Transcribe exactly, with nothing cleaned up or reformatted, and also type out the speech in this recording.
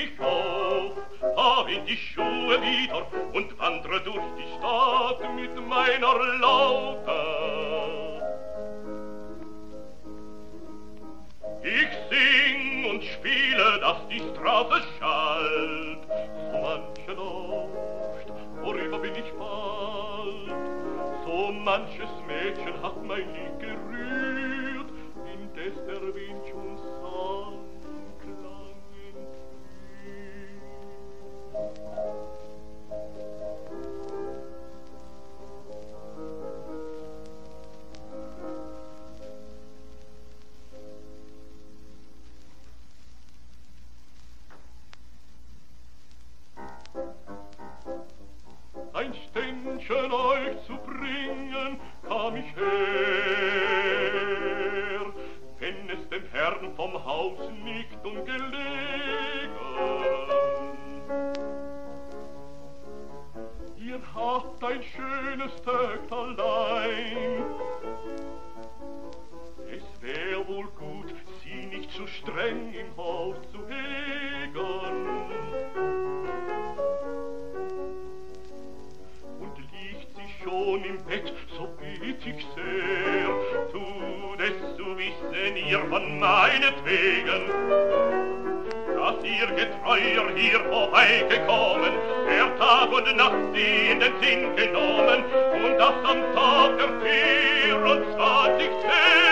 ich auf, hab in die Schuhe wieder und wandre durch die Stadt mit meiner Laute. Ich sing und spiele, dass die Straße schallt, so manche Nacht, worüber bin ich bald, so manches Mädchen hat mein Lied gerührt, indes der Wind schon sang, klangen ein Ständchen euch zu bringen, kam ich her, wenn es dem Herrn vom Haus nicht ungelegen. Ihr habt ein schönes Töchterlein, es wär wohl gut, sie nicht zu streng im Haus zu hegen. Schon im Bett, so bitt ich sehr, tut es zu wissen ihr von meinetwegen, dass ihr Getreuer hier vorbeigekommen, der Tag und Nacht sie in den Sinn genommen, und das am Tag der vierundzwanzigsten